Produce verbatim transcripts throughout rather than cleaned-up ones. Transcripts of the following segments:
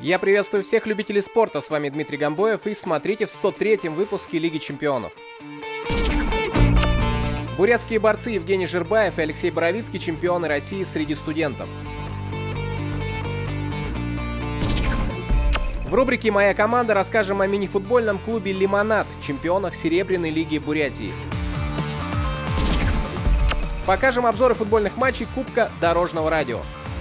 Я приветствую всех любителей спорта, с вами Дмитрий Гамбоев, и смотрите в сто третьем выпуске Лиги Чемпионов. Бурятские борцы Евгений Жирбаев и Алексей Боровицкий – чемпионы России среди студентов. В рубрике «Моя команда» расскажем о мини-футбольном клубе «Лимонад», чемпионах Серебряной лиги Бурятии. Покажем обзоры футбольных матчей Кубка Дорожного радио.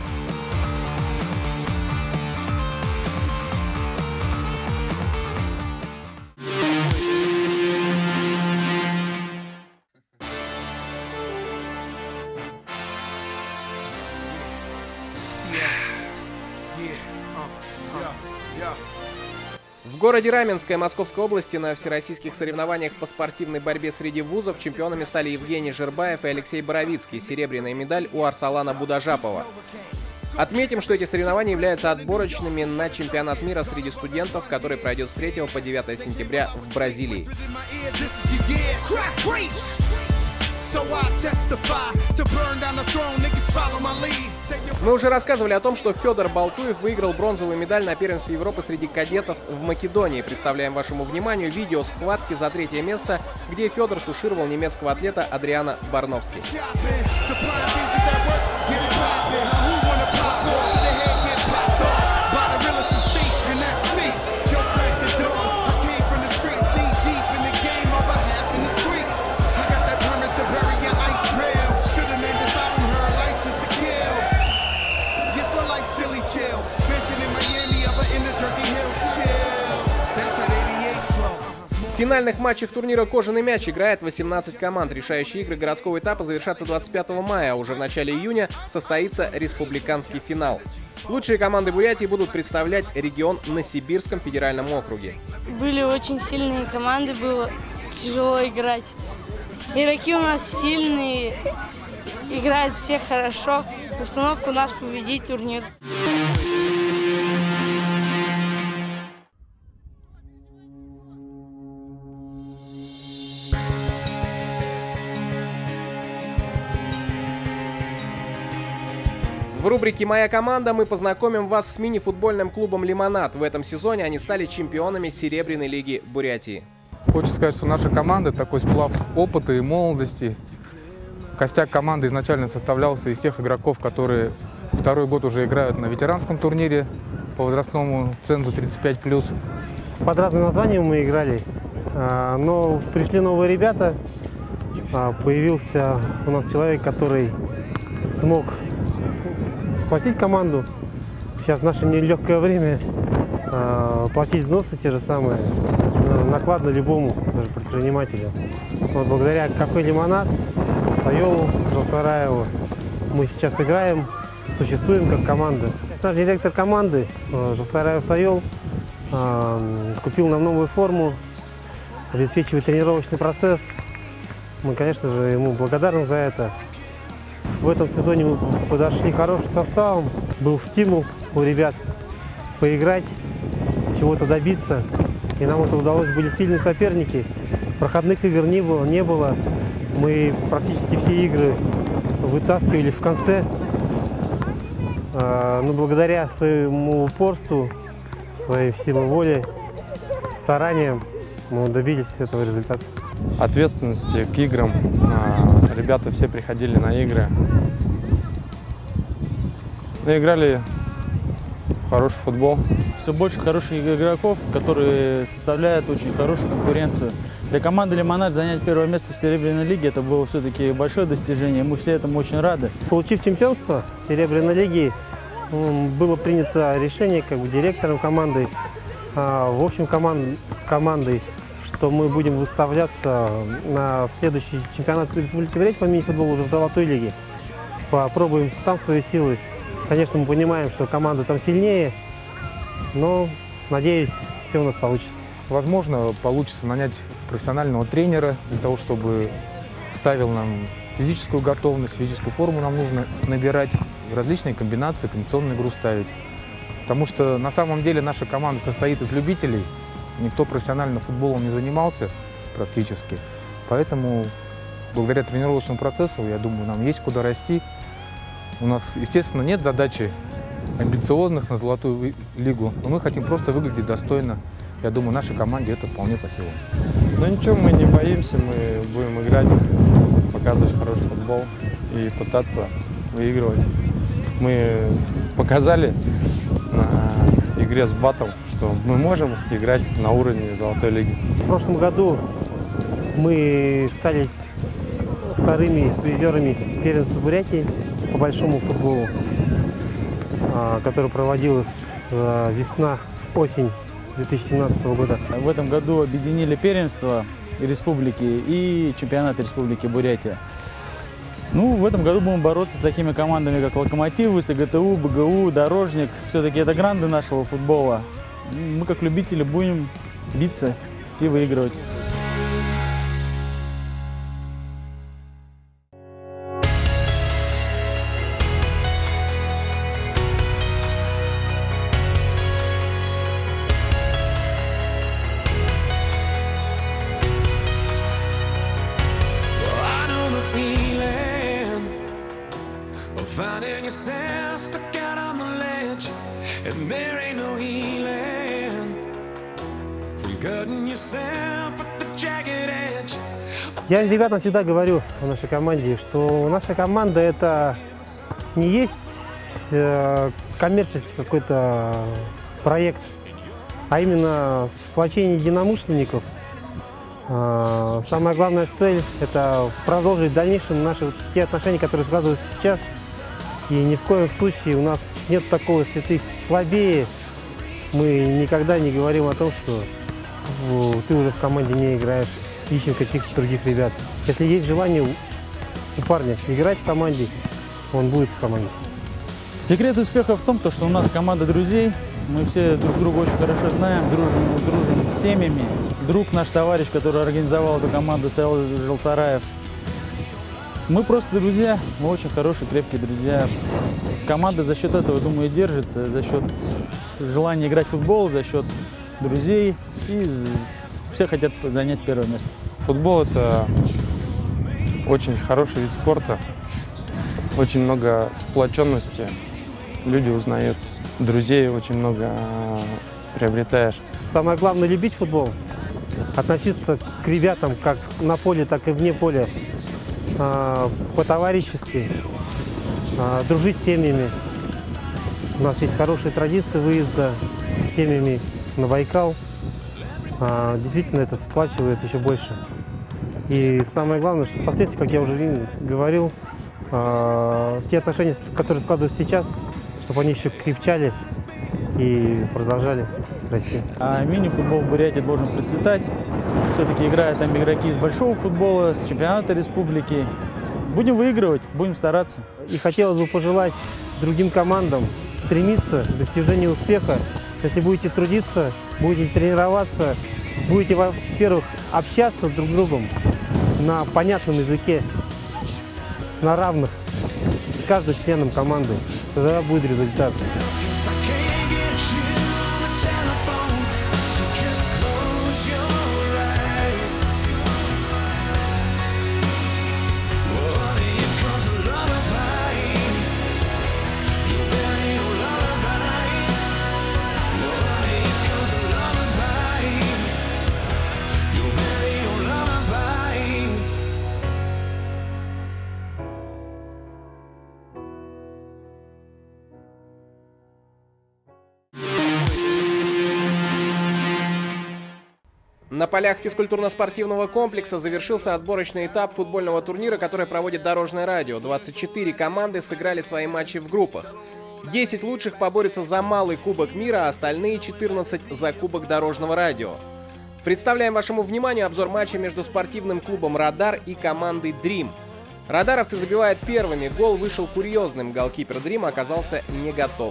В городе Раменское Московской области на всероссийских соревнованиях по спортивной борьбе среди вузов чемпионами стали Евгений Жирбаев и Алексей Боровицкий. Серебряная медаль у Арсалана Будажапова. Отметим, что эти соревнования являются отборочными на чемпионат мира среди студентов, который пройдет с третьего по девятое сентября в Бразилии. Мы уже рассказывали о том, что Федор Балтуев выиграл бронзовую медаль на первенстве Европы среди кадетов в Македонии. Представляем вашему вниманию видео схватки за третье место, где Федор тушировал немецкого атлета Адриана Барновски. В финальных матчах турнира «Кожаный мяч» играет восемнадцать команд. Решающие игры городского этапа завершатся двадцать пятого мая, а уже в начале июня состоится республиканский финал. Лучшие команды Бурятии будут представлять регион на Сибирском федеральном округе. Были очень сильные команды, было тяжело играть. Игроки у нас сильные, играют все хорошо. Установка у нас победить турнир. В рубрике «Моя команда» мы познакомим вас с мини-футбольным клубом «Лимонад». В этом сезоне они стали чемпионами Серебряной лиги Бурятии. Хочется сказать, что наша команда – такой сплав опыта и молодости. Костяк команды изначально составлялся из тех игроков, которые второй год уже играют на ветеранском турнире по возрастному цензу тридцать пять плюс. Под разным названием мы играли, но пришли новые ребята. Появился у нас человек, который смог платить команду. Сейчас в наше нелегкое время э, платить взносы те же самые накладно любому, даже предпринимателю. Вот, благодаря кафе «Лимонад», Сайолу, Жалсараеву мы сейчас играем, существуем как команда. Наш директор команды э, Жалсараев Сайол э, купил нам новую форму, обеспечивает тренировочный процесс. Мы, конечно же, ему благодарны за это. В этом сезоне мы подошли хорошим составом, был стимул у ребят поиграть, чего-то добиться, и нам это удалось. Были сильные соперники, проходных игр не было, не было. Мы практически все игры вытаскивали в конце, но благодаря своему упорству, своей силе воли, стараниям мы добились этого результата. Ответственности к играм. Ребята все приходили на игры. Ну, играли в хороший футбол. Все больше хороших игроков, которые составляют очень хорошую конкуренцию. Для команды «Лимонад» занять первое место в Серебряной лиге – это было все-таки большое достижение. Мы все этому очень рады. Получив чемпионство Серебряной лиги, было принято решение как бы директором команды, в общем команд, командой, что мы будем выставляться на следующий чемпионат Республики Бурятия по мини-футболу уже в золотой лиге. Попробуем там свои силы. Конечно, мы понимаем, что команда там сильнее, но, надеюсь, все у нас получится. Возможно, получится нанять профессионального тренера для того, чтобы ставил нам физическую готовность, физическую форму нам нужно набирать, различные комбинации, комбинационную игру ставить. Потому что на самом деле наша команда состоит из любителей. Никто профессионально футболом не занимался практически. Поэтому благодаря тренировочному процессу, я думаю, нам есть куда расти. У нас, естественно, нет задачи амбициозных на золотую лигу, но мы хотим просто выглядеть достойно. Я думаю, нашей команде это вполне по силам. Ну ничего, мы не боимся, мы будем играть, показывать хороший футбол и пытаться выигрывать. Мы показали на игре с Батом, что мы можем играть на уровне золотой лиги. В прошлом году мы стали вторыми призерами первенства Бурятии по большому футболу, который проводилась весна-осень две тысячи семнадцатого года. В этом году объединили первенство республики и чемпионат республики Бурятия. Ну, в этом году будем бороться с такими командами, как Локомотив, СГТУ, БГУ, Дорожник. Все-таки это гранды нашего футбола. Мы, как любители, будем биться и выигрывать. Finding yourself stuck out on the ledge, and there ain't no healing from cutting yourself at the jagged edge. Я ребятам всегда говорю о нашей команде, что наша команда это не есть э, коммерческий какой-то проект, а именно сплочение единомышленников. Э, самая главная цель это продолжить в дальнейшем наши те отношения, которые складываются сейчас. И ни в коем случае у нас нет такого, если ты слабее, мы никогда не говорим о том, что ты уже в команде не играешь, ищем каких-то других ребят. Если есть желание у парня играть в команде, он будет в команде. Секрет успеха в том, что у нас команда друзей, мы все друг друга очень хорошо знаем, дружим, дружим с семьями. Друг наш товарищ, который организовал эту команду, Саил Жилсараев. Мы просто друзья, мы очень хорошие, крепкие друзья. Команда за счет этого, думаю, держится, за счет желания играть в футбол, за счет друзей. И все хотят занять первое место. Футбол – это очень хороший вид спорта, очень много сплоченности. Люди узнают друзей, очень много приобретаешь. Самое главное – любить футбол, относиться к ребятам как на поле, так и вне поля. По-товарищески, дружить с семьями. У нас есть хорошие традиции выезда с семьями на Байкал. Действительно, это сплачивает еще больше. И самое главное, что впоследствии, как я уже говорил, те отношения, которые складываются сейчас, чтобы они еще крепчали и продолжали расти. А мини-футбол в Бурятии должен процветать. Все-таки играют там игроки из большого футбола, с чемпионата республики. Будем выигрывать, будем стараться. И хотелось бы пожелать другим командам стремиться к достижению успеха. Если будете трудиться, будете тренироваться, будете, во-первых, общаться с друг другом на понятном языке, на равных, с каждым членом команды, тогда будет результат. На полях физкультурно-спортивного комплекса завершился отборочный этап футбольного турнира, который проводит Дорожное радио. двадцать четыре команды сыграли свои матчи в группах. десять лучших поборются за малый кубок мира, а остальные четырнадцать за кубок Дорожного радио. Представляем вашему вниманию обзор матча между спортивным клубом «Радар» и командой «Дрим». Радаровцы забивают первыми. Гол вышел курьезным. Голкипер «Дрима» оказался не готов.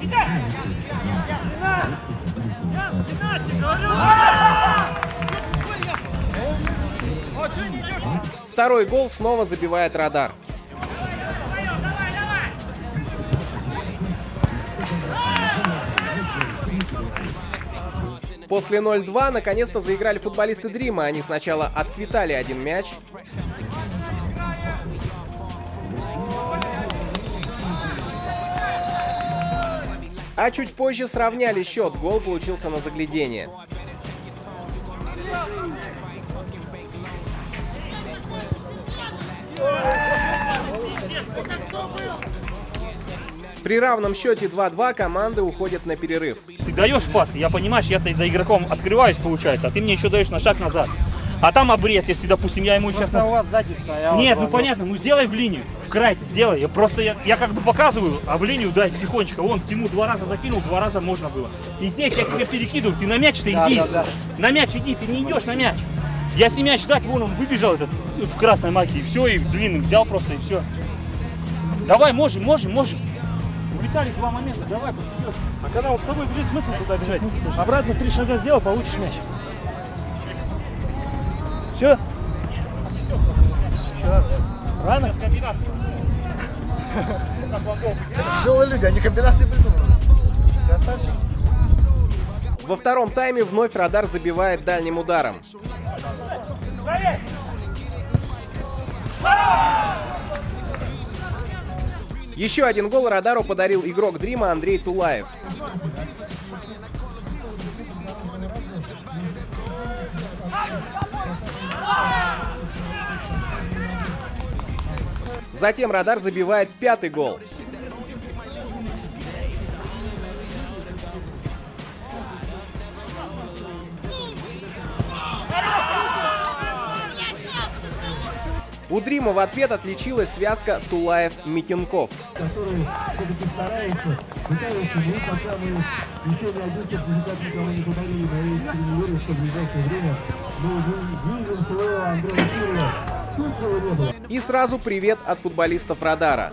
Второй гол снова забивает «Радар». После ноль-два наконец-то заиграли футболисты «Дрима». Они сначала отцветали один мяч. А чуть позже сравняли счет, гол получился на заглядение. При равном счете два-два команды уходят на перерыв. Ты даешь пас, я понимаешь, я-то за игроком открываюсь, получается, а ты мне еще даешь на шаг назад. А там обрез, если, допустим, я ему сейчас... Просто у вас сзади стоял. Нет, ну понятно, ну сделай в линию, в край сделай. Я просто, я, я как бы показываю, а в линию дай тихонечко. Вон, Тиму два раза закинул, два раза можно было. И здесь я тебе перекидываю, ты на мяч-то Да, иди. да, да. На мяч иди, ты не идешь на мяч. Я с мяч дать, вон он выбежал этот в красной майке, и все, и длинным взял просто, и все. Давай, можем, можем, можем. Улетали два момента, давай, посидешь. А когда он с тобой бежит, смысл туда бежать? Обратно три шага сделал, получишь мяч. Все? Рано? Тяжелая лига, они комбинации придумали. Красавчик. Во втором тайме вновь Радар забивает дальним ударом. Еще один гол Радару подарил игрок Дрима Андрей Тулаев. Затем Радар забивает пятый гол. У Дрима в ответ отличилась связка Тулаев-Митенков. Который все-таки старается, пытается, но пока мы еще ни один сертификат никому не подарили на весь тренировку, что в ближайшее время мы уже видим своего Андрея Кирова. Чувства его не было. И сразу привет от футболистов Радара.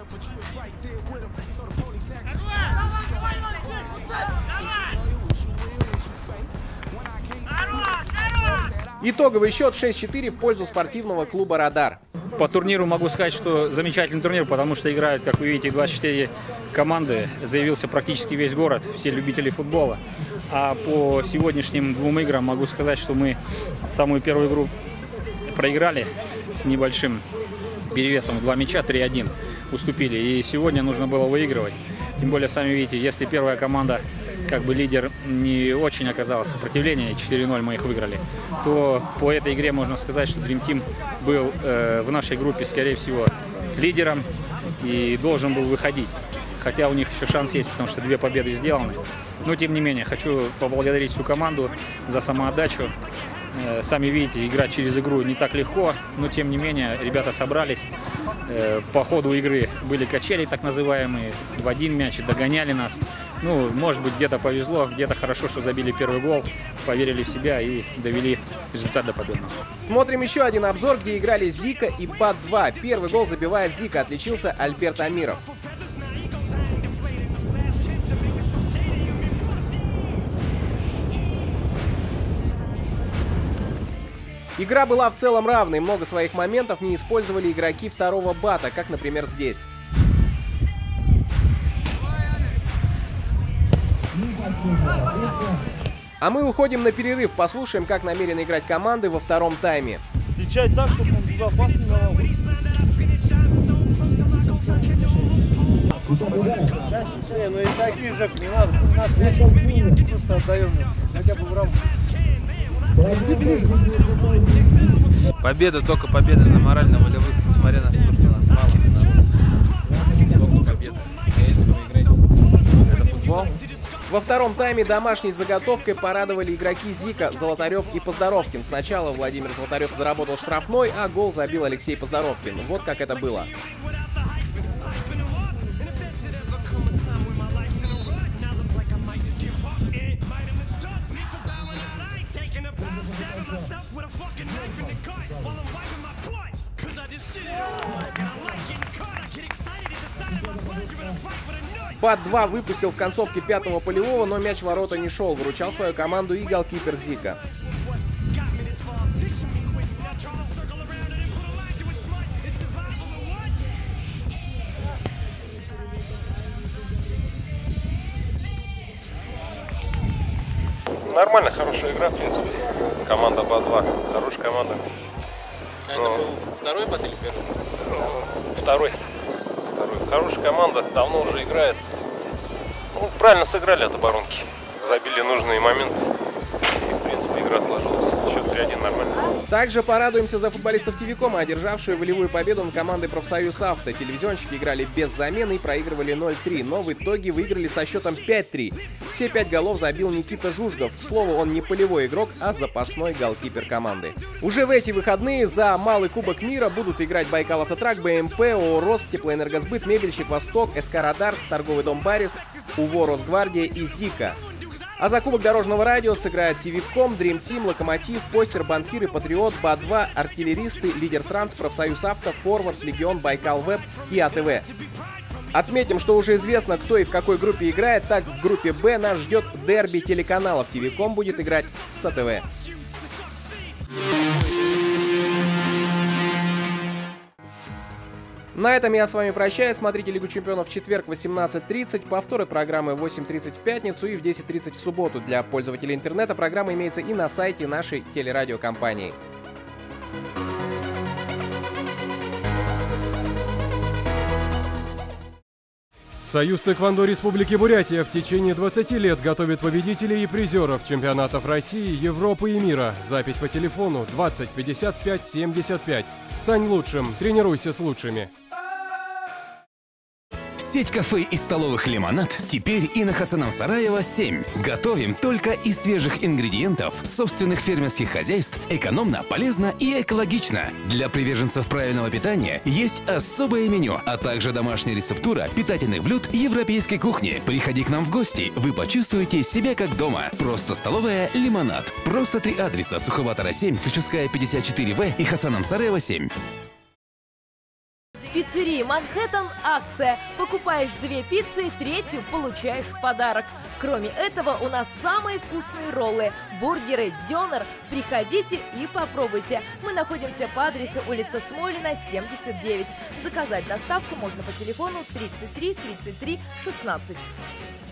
Итоговый счет шесть-четыре в пользу спортивного клуба «Радар». По турниру могу сказать, что замечательный турнир, потому что играют, как вы видите, двадцать четыре команды. Заявился практически весь город, все любители футбола. А по сегодняшним двум играм могу сказать, что мы самую первую игру проиграли с небольшим перевесом в два мяча, три-один уступили. И сегодня нужно было выигрывать. Тем более, сами видите, если первая команда, как бы лидер, не очень оказала сопротивление, четыре-ноль мы их выиграли, то по этой игре можно сказать, что Dream Team был э, в нашей группе, скорее всего, лидером и должен был выходить. Хотя у них еще шанс есть, потому что две победы сделаны. Но, тем не менее, хочу поблагодарить всю команду за самоотдачу. Э, сами видите, играть через игру не так легко, но, тем не менее, ребята собрались. Э, по ходу игры были качели, так называемые, в один мяч, догоняли нас. Ну, может быть, где-то повезло, где-то хорошо, что забили первый гол, поверили в себя и довели результат до победы. Смотрим еще один обзор, где играли Зика и Бат два. Первый гол забивает Зика, отличился Альберт Амиров. Игра была в целом равной, много своих моментов не использовали игроки второго Бата, как, например, здесь. А мы уходим на перерыв, послушаем, как намерены играть команды во втором тайме. Встречать так, чтобы он туда пас не давал. Не, ну и такие же не надо. Нас не просто отдаем. Хотя бы в рамку. Победа, только победа на морально-волевых, несмотря на то, что у нас мало. Только победа. Это футбол. Во втором тайме домашней заготовкой порадовали игроки Зика, Золотарев и Поздоровкин. Сначала Владимир Золотарев заработал штрафной, а гол забил Алексей Поздоровкин. Вот как это было. Бат два выпустил в концовке пятого полевого, но мяч в ворота не шел. Выручал свою команду и голкипер Зика. Нормально, хорошая игра, в принципе. Команда Бат два. Хорошая команда. А это был второй Бат или первый? Второй. Второй. Хорошая команда, давно уже играет. Ну, правильно сыграли от оборонки. Забили нужные моменты. И, в принципе, игра сложилась. Счет три-один нормально. Также порадуемся за футболистов Тивикома, одержавшие волевую победу над командой «Профсоюз Авто». Телевизионщики играли без замены и проигрывали ноль три, но в итоге выиграли со счетом пять три. Все пять голов забил Никита Жужгов. К слову, он не полевой игрок, а запасной голкипер команды. Уже в эти выходные за Малый Кубок мира будут играть Байкал Автотрак, БМП, ООО «Рост», Теплоэнергосбыт, Мебельщик Восток, СК «Радар», Торговый дом «Барис», УВО «Росгвардия» и «Зика». А за Кубок дорожного радио сыграют Тивиком, Дрим Тим, Локомотив, Постер, Банкиры, Патриот, Ба два, Артиллеристы, Лидер Транс, Профсоюз Авто, Форвард, Легион, Байкал Веб и АТВ. Отметим, что уже известно, кто и в какой группе играет. Так, в группе Б нас ждет дерби телеканалов. Тивиком будет играть с АТВ. На этом я с вами прощаюсь. Смотрите Лигу чемпионов в четверг в восемнадцать тридцать, повторы программы в восемь тридцать в пятницу и в десять тридцать в субботу. Для пользователей интернета программа имеется и на сайте нашей телерадиокомпании. Союз тэквондо Республики Бурятия в течение двадцати лет готовит победителей и призеров чемпионатов России, Европы и мира. Запись по телефону двадцать пятьдесят пять семьдесят пять. Стань лучшим, тренируйся с лучшими. Сеть кафе и столовых «Лимонад» теперь и на Хасанов-Сараева семь. Готовим только из свежих ингредиентов, собственных фермерских хозяйств, экономно, полезно и экологично. Для приверженцев правильного питания есть особое меню, а также домашняя рецептура питательных блюд европейской кухни. Приходи к нам в гости, вы почувствуете себя как дома. Просто столовая «Лимонад». Просто три адреса: Суховатора семь, Ключевская пятьдесят четыре В и Хасанов-Сараева семь. В пиццерии «Манхэттен» акция. Покупаешь две пиццы, третью получаешь в подарок. Кроме этого, у нас самые вкусные роллы, бургеры, дёнер. Приходите и попробуйте. Мы находимся по адресу улица Смолина, семьдесят девять. Заказать доставку можно по телефону тридцать три тридцать три шестнадцать.